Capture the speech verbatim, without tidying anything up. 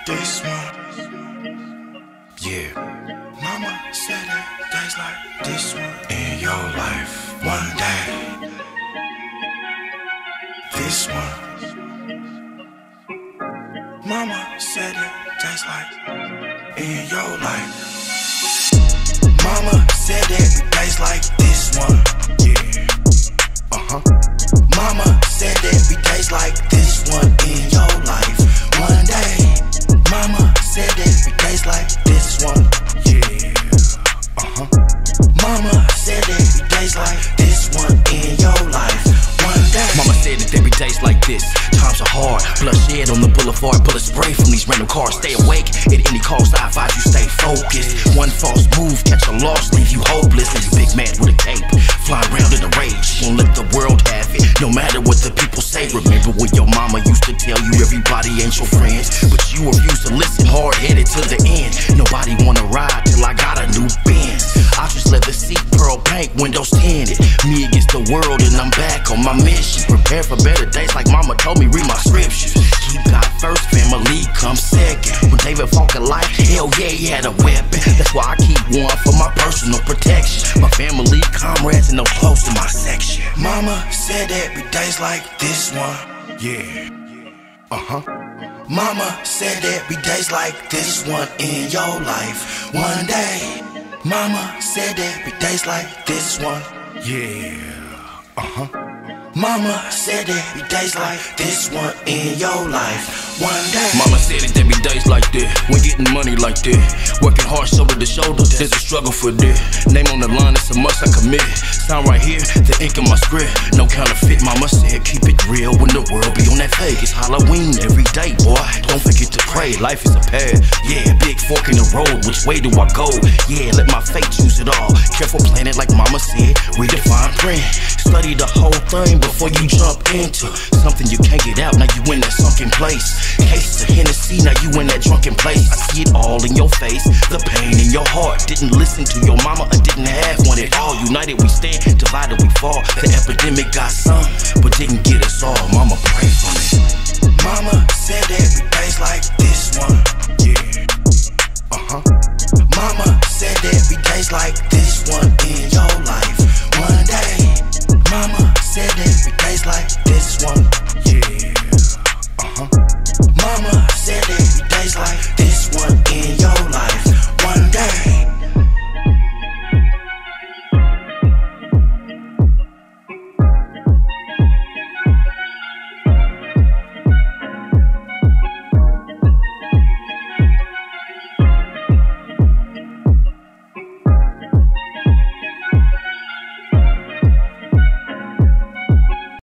this one. Yeah. Mama said that days like this one in your life. One day. This one. Mama said that days like in your life. Mama said that days like this one. Yeah. Uh-huh. Mama said that we days like this one in your life. One day. Mama said that we days like this one. Yeah. Uh-huh. Mama said that we days like this one in your life. One day. Mama said that every day's like this. Times are hard. Bloodshed on the boulevard. Bullet spray from these random cars. Stay awake at any cost. I advise you stay focused. One false move, catch a loss, leave you hopeless. And you big mad with a cape, fly around in a rage. Won't let the world have it, no matter what the people say. Remember when your mama used to tell you everybody ain't your friends, but you refused to listen, hard-headed to the end. Nobody wanna ride till I got a new Benz. I just let the seat, pearl paint, windows tinted. Me against the world and I'm back on my mission. Prepare for better days like mama told me, read my scriptures. Keep God first, family come second. When David fought Goliath, hell yeah, he had a weapon. That's why I keep one for my personal protection. My family, comrades, and I'm close to my section. Mama said that we days like this one. Yeah. Uh-huh. Mama said that we days like this one in your life. One day. Mama said that we days like this one. Yeah. Uh-huh. Mama said that we days like this one in your life. One day. Mama said it every day's like that. When getting money like that, working hard shoulder to shoulder, there's a struggle for that. Name on the line, it's a must I commit. Sound right here, the ink in my script. No counterfeit, mama said keep it real when the world be on that fake. It's Halloween every day, boy. Don't forget to pray, life is a path. Yeah, big fork in the road, which way do I go? Yeah, let my fate choose it all. Careful planet like mama said, redefine print. Study the whole thing before you jump into something you can't get out. Now you in that sunken place. Cases of Hennessy, now you in that drunken place. I see it all in your face, the pain in your heart. Didn't listen to your mama or didn't have one at all. United we stand, divided we fall. The epidemic got some, but didn't get us all. Mama, pray for me.